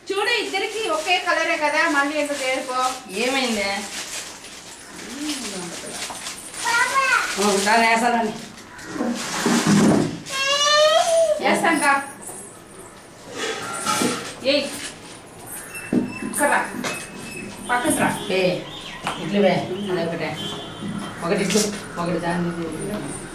చూడు ఇద్దరికి ఒకే కలరే కదా మళ్ళీ ఎంత తేరుకో ఏమైంది వేసాలని వేస్తాంకా ఏయ్ ఇక్కడ పక్కన రా ఇడ్లీ వే అదొకటే ఒకటి ఇట్లు ఒకటి దాన్ని